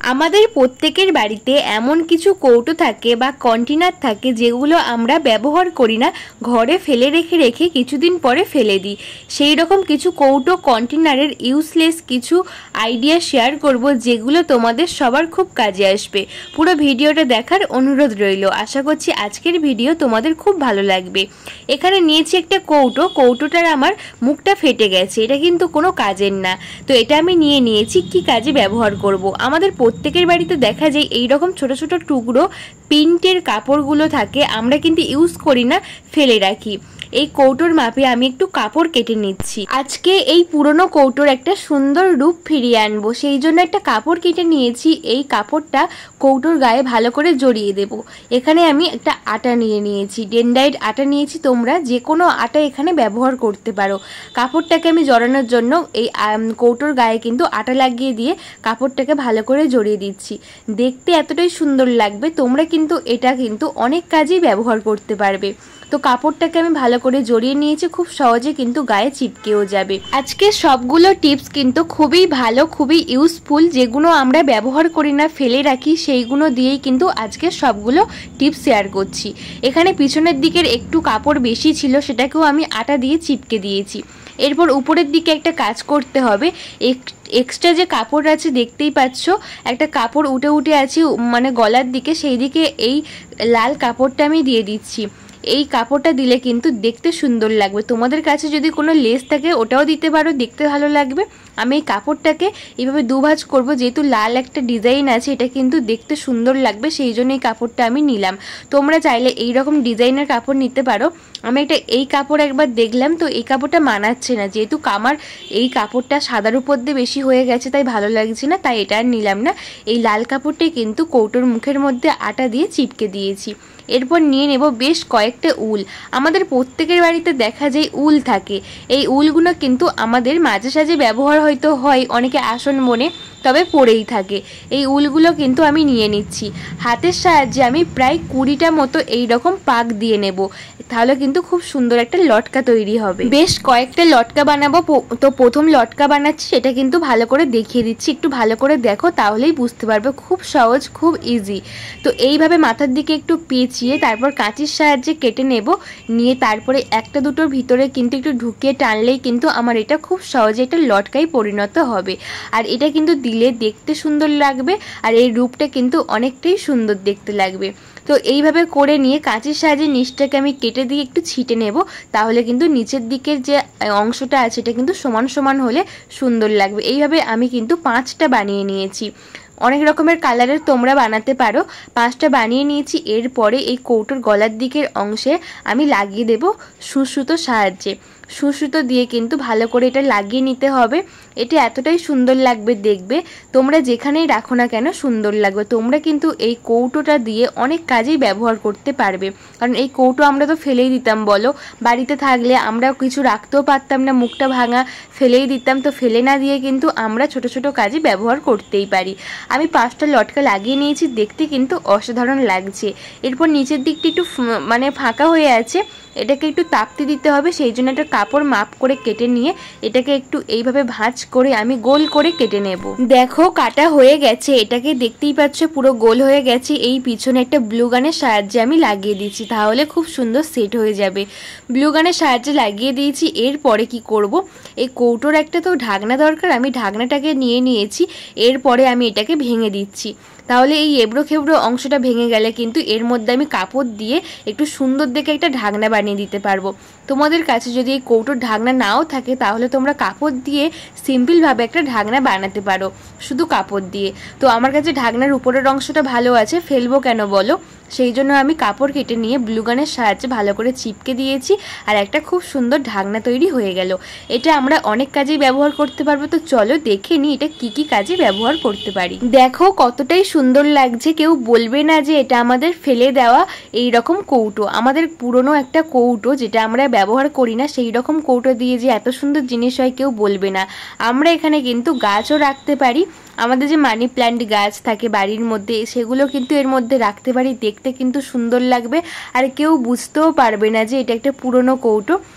আমাদের প্রত্যেকের বাড়িতে এমন কিছু কৌটো থাকে বা কন্টেনার থাকে যেগুলো আমরা ব্যবহার করি না, ঘরে ফেলে রেখে রেখে কিছুদিন পরে ফেলে দিই। সেই রকম কিছু কৌটো কন্টেনারের ইউজলেস কিছু আইডিয়া শেয়ার করব যেগুলো তোমাদের সবার খুব কাজে আসবে। পুরো ভিডিওটা দেখার অনুরোধ রইল। আশা করছি আজকের ভিডিও তোমাদের খুব ভালো লাগবে। এখানে নিয়েছি একটা কৌটোটার আমার মুখটা ফেটে গেছে, এটা কিন্তু কোনো কাজের না। তো এটা আমি নিয়েছি কি কাজে ব্যবহার করব। আমাদের প্রত্যেকের বাড়িতে দেখা যায় এই রকম ছোট ছোট টুকরো প্রিন্টের কাপড়গুলো থাকে, আমরা কিন্তু ইউজ করি না, ফেলে রাখি। এই কৌটোর মাপে আমি একটু কাপড় কেটে নিচ্ছি। আজকে এই পুরনো কৌটোর একটা সুন্দর রূপ ফিরিয়ে আনবো, সেই জন্য একটা কাপড় কেটে নিয়েছি। এই কাপড়টা কৌটোর গায়ে ভালো করে জড়িয়ে দেব। এখানে আমি একটা আটা নিয়েছি, ডেনড্রাইট আটা নিয়েছি। তোমরা যে কোনো আটা এখানে ব্যবহার করতে পারো। কাপড়টাকে আমি জড়ানোর জন্য এই কৌটোর গায়ে কিন্তু আটা লাগিয়ে দিয়ে কাপড়টাকে ভালো করে জড়িয়ে দিচ্ছি। দেখতে এতটাই সুন্দর লাগবে, তোমরা কিন্তু এটা কিন্তু অনেক কাজেই ব্যবহার করতে পারবে। তো কাপড়টাকে আমি ভালো করে জড়িয়ে নিয়েছি, খুব সহজে কিন্তু গায়ে চিপকেও যাবে। আজকে সবগুলো টিপস কিন্তু খুবই ভালো, খুবই ইউজফুল। যেগুলো আমরা ব্যবহার করি না, ফেলে রাখি, সেইগুলো দিয়েই কিন্তু আজকে সবগুলো টিপস শেয়ার করছি। এখানে পিছনের দিকের একটু কাপড় বেশি ছিল, সেটাকেও আমি আটা দিয়ে চিপকে দিয়েছি। এরপর উপরের দিকে একটা কাজ করতে হবে। এক্সট্রা যে কাপড় আছে দেখতেই পাচ্ছ, একটা কাপড় উঠে আছে মানে গলার দিকে, সেই দিকে এই লাল কাপড়টা আমি দিয়ে দিচ্ছি। এই কাপড়টা দিলে কিন্তু দেখতে সুন্দর লাগবে। তোমাদের কাছে যদি কোনো লেস থাকে ওটাও দিতে পারো, দেখতে ভালো লাগবে। আমি এই কাপড়টাকে এইভাবে দুভাঁজ করব, যেহেতু লাল একটা ডিজাইন আছে, এটা কিন্তু দেখতে সুন্দর লাগবে, সেই জন্য এই কাপড়টা আমি নিলাম। তোমরা চাইলে এই রকম ডিজাইনের কাপড় নিতে পারো। আমি এই কাপড় একবার দেখলাম, তো এই কাপড়টা মানাচ্ছে না, যেহেতু আমার এই কাপড়টা সাদার উপর দিয়ে বেশি হয়ে গেছে, তাই ভালো লাগছে না, তাই এটা আর নিলাম না। এই লাল কাপড়টাই কিন্তু কৌটোর মুখের মধ্যে আটা দিয়ে চিপকে দিয়েছি। এরপর নিয়ে নেব বেশ কয়েকটা উল। আমাদের প্রত্যেকের বাড়িতে দেখা যায় উল থাকে। এই উলগুলো কিন্তু আমাদের মাঝে সাঝে ব্যবহার হয়তো হয়, অনেকে আসন বনে, তবে পরেই থাকে। এই উলগুলো কিন্তু আমি নিয়ে নিচ্ছি। হাতের সাহায্যে আমি প্রায় 20টা মতো এইরকম পাক দিয়ে নেব, তাহলে কিন্তু খুব সুন্দর একটা লটকা তৈরি হবে। বেশ কয়েকটা লটকা বানাবো। তো প্রথম লটকা বানাচ্ছি, সেটা কিন্তু ভালো করে দেখিয়ে দিচ্ছি, একটু ভালো করে দেখো, তাহলেই বুঝতে পারবে। খুব সহজ, খুব ইজি। তো এইভাবে মাথার দিকে একটু পেঁচিয়ে তারপর কাঁচির সাহায্যে কেটে নেব। নিয়ে তারপরে একটা দুটোর ভিতরে কিন্তু একটু ঢুকিয়ে টানলেই কিন্তু আমার এটা খুব সহজে একটা লটকায় পরিণত হবে। আর এটা কিন্তু দিলে দেখতে সুন্দর লাগবে, আর এই রূপটা কিন্তু অনেকটাই সুন্দর দেখতে লাগবে। তো এইভাবে করে নিয়ে কাঁচির সাহায্যে নিচটাকে আমি কেটে দিয়ে একটু ছিটে নেব, তাহলে কিন্তু নিচের দিকের যে অংশটা আছে এটা কিন্তু সমান সমান হলে সুন্দর লাগবে। এইভাবে আমি কিন্তু 5টা বানিয়ে নিয়েছি। অনেক রকমের কালারের তোমরা বানাতে পারো। 5টা বানিয়ে নিয়েছি। এরপরে এই কৌটোর গলার দিকের অংশে আমি লাগিয়ে দেব সুসুতোর সাহায্যে। সুসুতো দিয়ে কিন্তু ভালো করে এটা লাগিয়ে নিতে হবে। এটা এতটাই সুন্দর লাগবে দেখবে, তোমরা যেখানেই রাখো না কেন সুন্দর লাগবে। তোমরা কিন্তু এই কৌটোটা দিয়ে অনেক কাজেই ব্যবহার করতে পারবে, কারণ এই কৌটো আমরা তো ফেলেই দিতাম, বলো, বাড়িতে থাকলে আমরা কিছু রাখতেও পারতাম না, মুখটা ভাঙা, ফেলেই দিতাম। তো ফেলে না দিয়ে কিন্তু আমরা ছোট ছোট কাজে ব্যবহার করতেই পারি। আমি 5টা লটকা লাগিয়ে নিয়েছি, দেখতে কিন্তু অসাধারণ লাগছে। এরপর নিচের দিকটি একটু মানে ফাঁকা হয়ে আছে, এটাকে একটু তাপতে দিতে হবে, সেই জন্য একটা কাপড় মাপ করে কেটে নিয়ে এটাকে একটু এইভাবে ভাঁজ করে আমি গোল করে কেটে নেব। দেখো কাটা হয়ে গেছে, এটাকে দেখতেই পাচ্ছ পুরো গোল হয়ে গেছে। এই পিছনে একটা ব্লু গানের সাহায্যে আমি লাগিয়ে দিচ্ছি, তাহলে খুব সুন্দর সেট হয়ে যাবে। ব্লু গানের সাহায্যে লাগিয়ে দিয়েছি। এরপরে কি করব, এই কৌটোর একটা তো ঢাকনা দরকার, আমি ঢাকনাটাকে নিয়েছি। এরপরে আমি এটাকে ভেঙে দিচ্ছি, তাহলে এই এবড়ো খেবড়ো অংশটা ভেঙে গেলে কিন্তু এর মধ্যে আমি কাপড় দিয়ে একটু সুন্দর দেখে একটা ঢাকনা বানিয়ে দিতে পারবো। তোমাদের কাছে যদি এই কৌটোর ঢাকনা নাও থাকে, তাহলে তোমরা কাপড় দিয়ে সিম্পলভাবে একটা ঢাকনা বানাতে পারো, শুধু কাপড় দিয়ে। তো আমার কাছে ঢাকনার উপরের অংশটা ভালো আছে, ফেলবো কেন বলো, সেই জন্য আমি কাপড় কেটে নিয়ে ব্লু গানের সাহায্যে ভালো করে চিপকে দিয়েছি, আর একটা খুব সুন্দর ঢাকনা তৈরি হয়ে গেল। এটা আমরা অনেক কাজেই ব্যবহার করতে পারবো। তো চলো দেখে নিই এটা কি কি কাজে ব্যবহার করতে পারি। দেখো কতটাই সুন্দর লাগছে, কেউ বলবে না যে এটা আমাদের ফেলে দেওয়া এই রকম কৌটো। আমাদের পুরনো একটা কৌটো যেটা আমরা ব্যবহার করি না, সেই রকম কৌটো দিয়ে যে এত সুন্দর জিনিস হয় কেউ বলবে না। আমরা এখানে কিন্তু গাছও রাখতে পারি, আমাদের যে মানি প্ল্যান্ট গাছ থাকে বাড়ির মধ্যে, সেগুলো কিন্তু এর মধ্যে রাখতে পারি, দেখতে কিন্তু সুন্দর লাগবে, আর কেউ বুঝতেও পারবে না যে এটা একটা পুরনো কৌটো।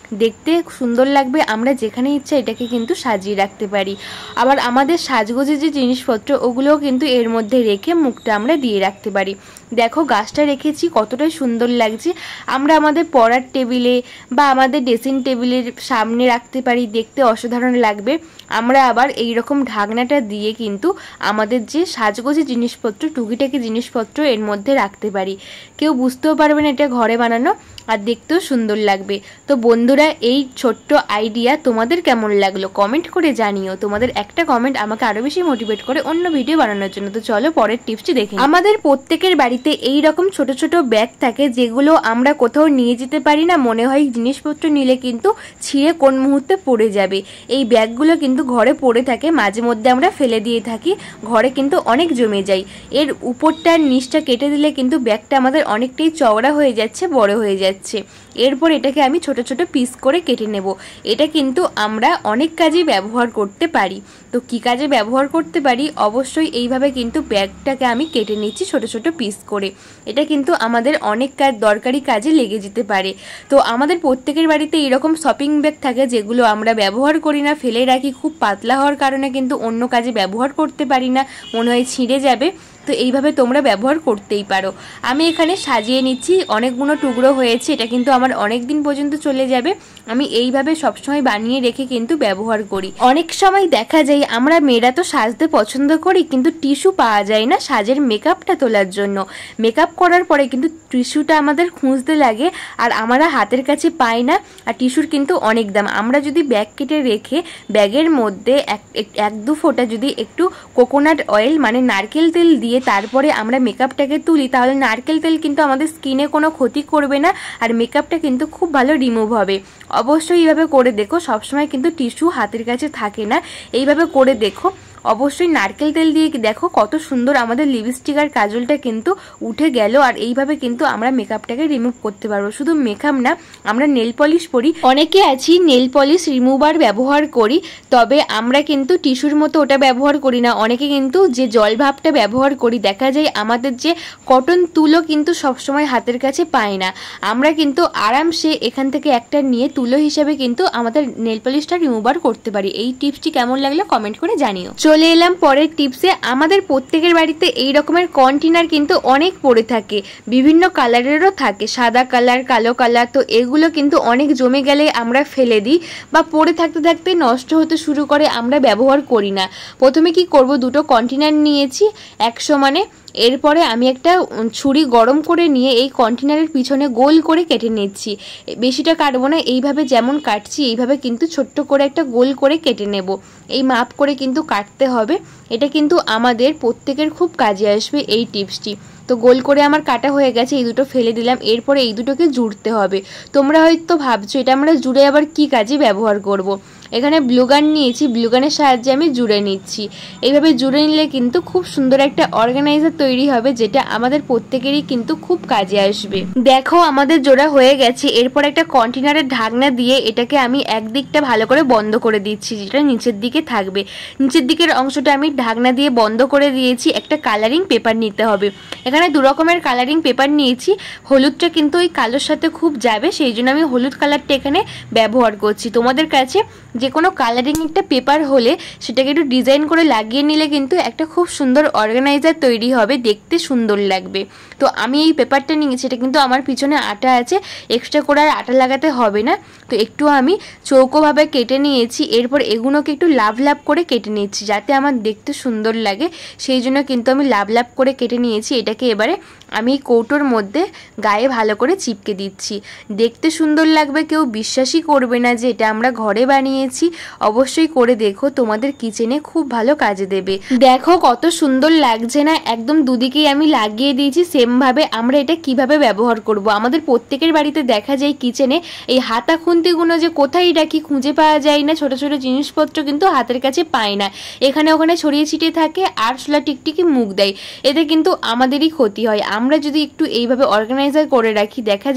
দেখতে সুন্দর লাগবে, আমরা যেখানে ইচ্ছা এটাকে কিন্তু সাজিয়ে রাখতে পারি। আবার আমাদের সাজগোজের যে জিনিসপত্র ওগুলোও কিন্তু এর মধ্যে রেখে মুখটা আমরা দিয়ে রাখতে পারি। দেখো গাছটা রেখেছি কতটাই সুন্দর লাগছে। আমরা আমাদের পড়ার টেবিলে বা আমাদের ড্রেসিং টেবিলের সামনে রাখতে পারি, দেখতে অসাধারণ লাগবে। আমরা আবার এই রকম ঢাকনাটা দিয়ে কিন্তু আমাদের যে সাজগোজে জিনিসপত্র, টুকিটাকি জিনিসপত্র এর মধ্যে রাখতে পারি। কেউ বুঝতেও পারবে না এটা ঘরে বানানো, আর দেখতেও সুন্দর লাগবে। তো বন্ধুরা, এই ছোট্ট আইডিয়া তোমাদের কেমন লাগলো কমেন্ট করে জানিও। তোমাদের একটা কমেন্ট আমাকে আরো বেশি মোটিভেট করে অন্য ভিডিও বানানোর জন্য। তো চলো পরের টিপসটি দেখি। আমাদের প্রত্যেকের বাড়িতে এই রকম ছোট ছোট ব্যাগ থাকে যেগুলো আমরা কোথাও নিয়ে যেতে পারি না, মনে হয় জিনিসপত্র নিলে কিন্তু ছিঁড়ে কোন মুহূর্তে পড়ে যাবে। এই ব্যাগগুলো কিন্তু ঘরে পড়ে থাকে, মাঝে মধ্যে আমরা ফেলে দিয়ে থাকি, ঘরে কিন্তু অনেক জমে যায়। এর উপরটার নিচটা কেটে দিলে কিন্তু ব্যাগটা আমাদের অনেকটাই চওড়া হয়ে যাচ্ছে, বড় হয়ে যাচ্ছে। এরপর এটাকে আমি ছোট ছোট পিস করে কেটে নেব। এটা কিন্তু আমরা অনেক কাজে ব্যবহার করতে পারি। তো কি কাজে ব্যবহার করতে পারি, অবশ্যই এইভাবে কিন্তু ব্যাগটাকে আমি কেটে নিচ্ছি ছোট ছোট পিস করে। এটা কিন্তু আমাদের অনেক দরকারি কাজে লেগে যেতে পারে। তো আমাদের প্রত্যেকের বাড়িতে এরকম শপিং ব্যাগ থাকে যেগুলো আমরা ব্যবহার করি না, ফেলে রাখি। খুব পাতলা হওয়ার কারণে কিন্তু অন্য কাজে ব্যবহার করতে পারি না, মনে হয় ছিঁড়ে যাবে। তো এইভাবে তোমরা ব্যবহার করতেই পারো। আমি এখানে সাজিয়ে নিচ্ছি, অনেকগুলো টুকরো হয়েছে, এটা কিন্তু আমার অনেক দিন পর্যন্ত চলে যাবে। আমি এইভাবে সবসময় বানিয়ে রেখে কিন্তু ব্যবহার করি। অনেক সময় দেখা যায় আমরা মেয়েরা তো সাজতে পছন্দ করি, কিন্তু টিস্যু পাওয়া যায় না সাজের মেকআপটা তোলার জন্য। মেকআপ করার পরে কিন্তু টিস্যুটা আমাদের খুঁজতে লাগে, আর আমরা হাতের কাছে পাই না। আর টিস্যুর কিন্তু অনেক দাম। আমরা যদি ব্যাগ কেটে রেখে ব্যাগের মধ্যে এক দু ফোঁটা যদি একটু কোকোনাট অয়েল মানে নারকেল তেল দিয়ে তারপরে আমরা মেকআপটাকে তুলি, তাহলে নারকেল তেল কিন্তু আমাদের স্কিনে কোনো ক্ষতি করবে না, আর মেকআপটা কিন্তু খুব ভালো রিমুভ হবে। অবশ্যই এইভাবে করে দেখো, সবসময় কিন্তু টিস্যু হাতের কাছে থাকে না, এইভাবে করে দেখো। অবশ্যই নারকেল তেল দিয়ে দেখো কত সুন্দর আমাদের লিপস্টিক আর কাজলটা কিন্তু উঠে গেল। আর এইভাবে কিন্তু আমরা মেকআপটাকে রিমুভ করতে পারবো। শুধু মেকআপ না, আমরা নেল পলিশ পরি, অনেকে আছি নেল পলিশ রিমুভার ব্যবহার করি, তবে আমরা কিন্তু টিস্যুর মতো ওটা ব্যবহার করি না। অনেকে কিন্তু যে জল ভাবটা ব্যবহার করি, দেখা যায় আমাদের যে কটন তুলো কিন্তু সবসময় হাতের কাছে পায় না। আমরা কিন্তু আরামসে এখান থেকে একটা নিয়ে তুলো হিসেবে কিন্তু আমাদের নেল পলিশটা রিমুভার করতে পারি। এই টিপসটি কেমন লাগলো কমেন্ট করে জানিও। চলে এলাম পরের টিপসে। আমাদের প্রত্যেকের বাড়িতে এই রকমের কন্টেনার কিন্তু অনেক পড়ে থাকে, বিভিন্ন কালারেরও থাকে, সাদা কালার, কালো কালার। তো এগুলো কিন্তু অনেক জমে গেলে আমরা ফেলে দিই, বা পড়ে থাকতে থাকতে নষ্ট হতে শুরু করে, আমরা ব্যবহার করি না। প্রথমে কি করব, দুটো কন্টেনার নিয়েছি এক সমানে। এরপরে আমি একটা ছুরি গরম করে নিয়ে এই কন্টেনারের পিছনে গোল করে কেটে নিচ্ছি। বেশিটা কাটবো না, এইভাবে যেমন কাটছি এইভাবে কিন্তু ছোট্ট করে একটা গোল করে কেটে নেব। এই মাপ করে কিন্তু কাটতে হবে। এটা কিন্তু আমাদের প্রত্যেকের খুব কাজে আসবে এই টিপসটি। তো গোল করে আমার কাটা হয়ে গেছে, এই দুটো ফেলে দিলাম। এরপরে এই দুটোকে জুড়তে হবে। তোমরা হয়তো ভাবছো এটা আমরা জুড়ে আবার কি কাজে ব্যবহার করব। এখানে ব্লুগান নিয়েছি, ব্লুগানের সাহায্যে আমি জুড়ে নিচ্ছি। এইভাবে জুড়ে নিলে কিন্তু খুব সুন্দর একটা অর্গানাইজার তৈরি হবে, যেটা আমাদের প্রত্যেকেরই কিন্তু খুব কাজে আসবে। দেখো আমাদের জোড়া হয়ে গেছে। এরপর একটা কন্টেনারের ঢাকনা দিয়ে এটাকে আমি একদিকটা ভালো করে বন্ধ করে দিচ্ছি, যেটা নিচের দিকে থাকবে। নিচের দিকের অংশটা আমি ঢাকনা দিয়ে বন্ধ করে দিয়েছি। একটা কালারিং পেপার নিতে হবে। এখানে দু রকমের কালারিং পেপার নিয়েছি। হলুদটা কিন্তু ওই কালোর সাথে খুব যাবে, সেই জন্য আমি হলুদ কালারটা এখানে ব্যবহার করছি। তোমাদের কাছে যে কোনো কালারিং একটা পেপার হলে সেটাকে একটু ডিজাইন করে লাগিয়ে নিলে কিন্তু একটা খুব সুন্দর অর্গানাইজার তৈরি হবে, দেখতে সুন্দর লাগবে। তো আমি এই পেপারটা নিয়েছি, এটা কিন্তু আমার পিছনে আটা আছে, এক্সট্রা করে আর আটা লাগাতে হবে না। তো একটু আমি চৌকোভাবে কেটে নিয়েছি। এরপর এগুলোকে একটু লাভ লাভ করে কেটে নিচ্ছি, যাতে আমার দেখতে সুন্দর লাগে, সেই জন্য কিন্তু আমি লাভ লাভ করে কেটে নিয়েছি। এটাকে এবারে আমি কৌটোর মধ্যে গায়ে ভালো করে চিপকে দিচ্ছি। দেখতে সুন্দর লাগবে, কেউ বিশ্বাসই করবে না যে এটা আমরা ঘরে বানিয়েছি। অবশ্যই করে দেখো, তোমাদের কিচেনে খুব ভালো কাজে দেবে। দেখো কত সুন্দর লাগছে না, একদম দুদিকেই আমি লাগিয়ে দিয়েছি সেম ভাবে। আমরা এটা কিভাবে ব্যবহার করব, আমাদের প্রত্যেকের বাড়িতে দেখা যায় কিচেনে এই হাতা খুন্তিগুলো যে কোথায় রাখি খুঁজে পাওয়া যায় না। ছোট ছোট জিনিসপত্র কিন্তু হাতের কাছে পায় না, এখানে ওখানে ছড়িয়ে ছিটিয়ে থাকে, আরশোলা টিকটিকি মুখ দেয়, এতে কিন্তু আমাদেরই ক্ষতি হয়। আমরা যদি একটু এইভাবে অর্গানাইজার করে রাখি, দেখা যাবে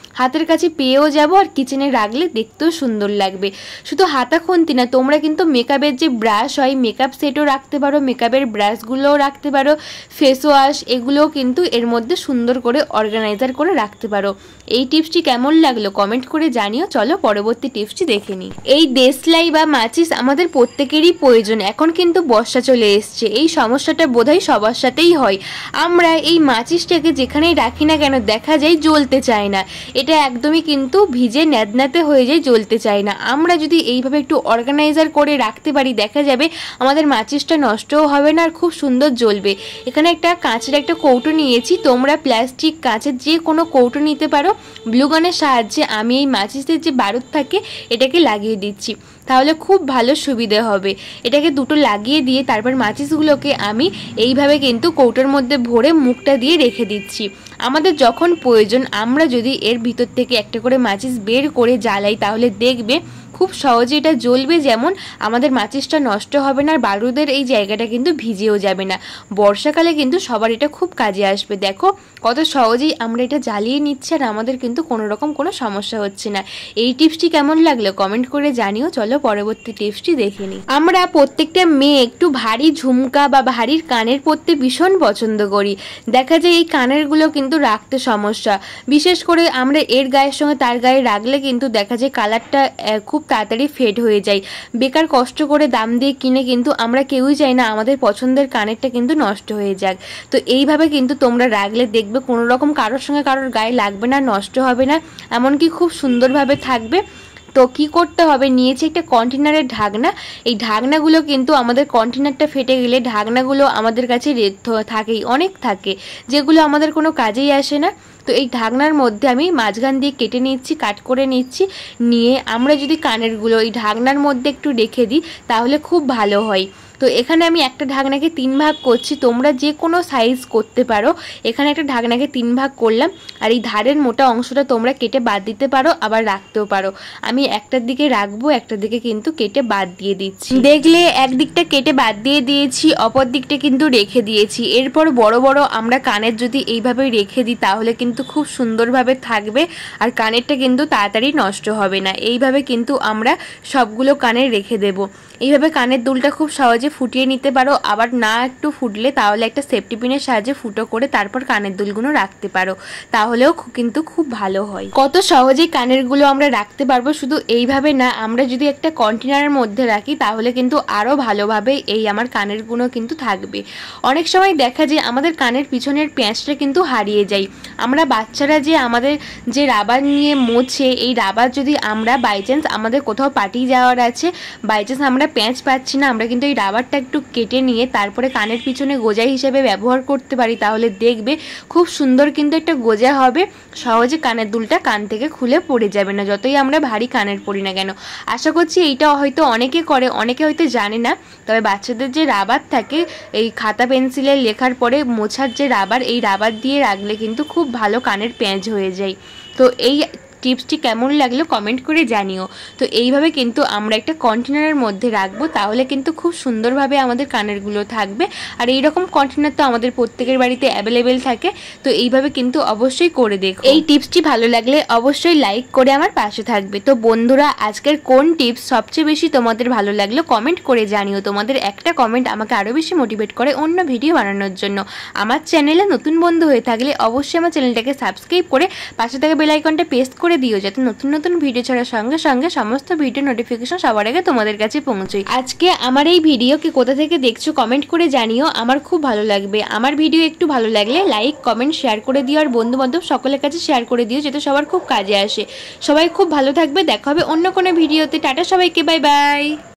হাতের কাছে পেয়েও যাবো আর কিচেনে রাখলে দেখতেও সুন্দর লাগবে। শুধু হাতা খুন্তি না, তোমরা কিন্তু মেকআপের যে ব্রাশ হয় মেকআপ সেটও রাখতে পারো, মেকআপের ব্রাশগুলোও রাখতে পারো, ফেস ওয়াশ এগুলোও কিন্তু এর মধ্যে সুন্দর করে অর্গানাইজার করে রাখতে পারো। এই টিপসটি কেমন লাগলো কমেন্ট করে জানিও। চলো পরবর্তী টিপসটি দেখে নিই। এই দেশলাই বা মাচিস আমাদের প্রত্যেকেরই প্রয়োজন। এখন কিন্তু বর্ষা চলে এসছে, এই সমস্যাটা বোধহয় সবার সাথেই হয়। আমরা এই মাচিসটাকে যেখানেই রাখি না কেন দেখা যায় জ্বলতে চায় না, এটা একদমই কিন্তু ভিজে ন্যাদনাতে হয়ে যায়, জ্বলতে চায় না। আমরা যদি এইভাবে একটু অর্গানাইজার করে রাখতে পারি দেখা যাবে আমাদের মাচিসটা নষ্টও হবে না আর খুব সুন্দর জ্বলবে। এখানে একটা কাঁচের একটা কৌটো নিয়েছি, তোমরা প্লাস্টিক কাঁচের যে কোনো কৌটো নিতে পারো। গ্লুগানের সাহায্যে আমি এই মাচিসের যে বারুদ থাকে এটাকে লাগিয়ে দিচ্ছি, তাহলে খুব ভালো সুবিধে হবে। এটাকে দুটো লাগিয়ে দিয়ে তারপর মাচিসগুলোকে আমি এইভাবে কিন্তু কৌটোর মধ্যে ভরে মুখটা দিয়ে রেখে দিচ্ছি। আমাদের যখন প্রয়োজন আমরা যদি এর ভিতর থেকে একটা করে মাচিস বের করে জ্বালাই তাহলে দেখবে খুব সহজে এটা জ্বলবে, যেমন আমাদের মাচিসটা নষ্ট হবে না আর বারুদের এই জায়গাটা কিন্তু ভিজেও যাবে না। বর্ষাকালে কিন্তু সবার এটা খুব কাজে আসবে। দেখো কত সহজেই আমরা এটা জ্বালিয়ে নিচ্ছি আর আমাদের কিন্তু কোনো রকম কোনো সমস্যা হচ্ছে না। এই টিপসটি কেমন লাগলো কমেন্ট করে জানিও। চলো পরবর্তী টিপসটি দেখে নিই। আমরা প্রত্যেকটা মেয়ে একটু ভারী ঝুমকা বা ভারী কানের পরতে ভীষণ পছন্দ করি। দেখা যায় এই কানেরগুলো কিন্তু রাখতে সমস্যা, বিশেষ করে আমরা এর গায়ের সঙ্গে তার গায়ে রাখলে কিন্তু দেখা যায় কালারটা খুব তাড়াতাড়ি ফেড হয়ে যায়। বেকার কষ্ট করে দাম দিয়ে কিনে কিন্তু আমরা কেউই চাই না আমাদের পছন্দের কানেরটা কিন্তু নষ্ট হয়ে যাক। তো এইভাবে কিন্তু তোমরা রাখলে দেখবে কোনো রকম কারোর সঙ্গে কারোর গায়ে লাগবে না, নষ্ট হবে না, এমনকি খুব সুন্দরভাবে থাকবে। তো কি করতে হবে, নিয়েছি একটা কন্টেনারের ঢাকনা। এই ঢাকনাগুলো কিন্তু আমাদের কন্টেনারটা ফেটে গেলে ঢাকনাগুলো আমাদের কাছে থাকেই, অনেক থাকে, যেগুলো আমাদের কোনো কাজেই আসে না। তো এই ঢাকনার মধ্যে আমি মাঝখান দিয়ে কেটে নিচ্ছি, কাট করে নিচ্ছি। নিয়ে আমরা যদি কানেরগুলো এই ঢাকনার মধ্যে একটু রেখে দিই তাহলে খুব ভালো হয়। তো এখানে আমি একটা ঢাকনাকে 3 ভাগ করছি, তোমরা যে কোনো সাইজ করতে পারো। এখানে একটা ঢাকনাকে 3 ভাগ করলাম আর এই ধারের মোটা অংশটা তোমরা কেটে বাদ দিতে পারো, আবার রাখতেও পারো। আমি একটার দিকে রাখবো, একটার দিকে কিন্তু কেটে বাদ দিয়ে দিচ্ছি। দেখলে একদিকটা কেটে বাদ দিয়ে দিয়েছি, অপর দিকটা কিন্তু রেখে দিয়েছি। এরপর বড় বড় আমরা কানের যদি এইভাবে রেখে দিই তাহলে কিন্তু খুব সুন্দরভাবে থাকবে আর কানেরটা কিন্তু তাড়াতাড়ি নষ্ট হবে না। এইভাবে কিন্তু আমরা সবগুলো কানের রেখে দেব। এইভাবে কানের দুলটা খুব সহজে ফুটিয়ে নিতে পারো, আবার না একটু ফুটলে তাহলে একটা সেফটি পিনের সাহায্যে ফুটো করে তারপর কানের দুলগুলো রাখতে পারো, তাহলেও কিন্তু খুব ভালো হয়। কত সহজেই কানেরগুলো আমরা রাখতে পারবো। শুধু এইভাবে না, আমরা যদি একটা কন্টেনারের মধ্যে রাখি তাহলে কিন্তু আরও ভালোভাবে এই আমার কানেরগুলো কিন্তু থাকবে। অনেক সময় দেখা যায় আমাদের কানের পিছনের প্যাঁচটা কিন্তু হারিয়ে যায়। আমরা বাচ্চারা যে আমাদের যে রাবার নিয়ে মোছে, এই রাবার যদি আমরা বাইচান্স আমাদের কোথাও পার্টি যাওয়ার আছে, বাইচান্স আমরা প্যাঁচ পাচ্ছি না, আমরা কিন্তু এই রাবারটা একটু কেটে নিয়ে তারপরে কানের পিছনে গোজা হিসেবে ব্যবহার করতে পারি, তাহলে দেখবে খুব সুন্দর কিন্তু একটা গোজা হবে। সহজে কানের দুলটা কান থেকে খুলে পড়ে যাবে না, যতই আমরা ভারী কানের পরি না কেন। আশা করছি এইটা হয়তো অনেকে করে, অনেকে হয়তো জানে না। তবে বাচ্চাদের যে রাবার থাকে এই খাতা পেন্সিলের লেখার পরে মোছার যে রাবার, এই রাবার দিয়ে রাখলে কিন্তু খুব ভালো কানের প্যাঁচ হয়ে যায়। তো এই টিপসটি কেমন লাগলো কমেন্ট করে জানিও। তো এইভাবে কিন্তু আমরা একটা কন্টেনারের মধ্যে রাখবো, তাহলে কিন্তু খুব সুন্দরভাবে আমাদের কানেরগুলো থাকবে। আর এইরকম কন্টেনার তো আমাদের প্রত্যেকের বাড়িতে অ্যাভেলেবেল থাকে। তো এইভাবে কিন্তু অবশ্যই করে দেখো। এই টিপসটি ভালো লাগলে অবশ্যই লাইক করে আমার পাশে থাকবে। তো বন্ধুরা, আজকের কোন টিপস সবচেয়ে বেশি তোমাদের ভালো লাগলো কমেন্ট করে জানিও। তোমাদের একটা কমেন্ট আমাকে আরও বেশি মোটিভেট করে অন্য ভিডিও বানানোর জন্য। আমার চ্যানেলে নতুন বন্ধু হয়ে থাকলে অবশ্যই আমার চ্যানেলটাকে সাবস্ক্রাইব করে পাশে থাকা বেল আইকনটা প্রেস করে দিও, যাতে নতুন নতুন ভিডিও ছাড়ার সঙ্গে সঙ্গে সমস্ত ভিডিও নোটিফিকেশন সবার আগে তোমাদের কাছে পৌঁছায়। আজকে আমার এই ভিডিও কি কোথা থেকে দেখছো কমেন্ট করে জানিও, আমার খুব ভালো লাগবে। আমার ভিডিও একটু ভালো লাগলে লাইক কমেন্ট শেয়ার করে দিও আর বন্ধু বান্ধব সকলের কাছে শেয়ার করে দিও, যাতে সবার খুব কাজে আসে। সবাই খুব ভালো থাকবে, দেখা হবে অন্য কোনো ভিডিওতে। টাটা সবাইকে, বাই বাই।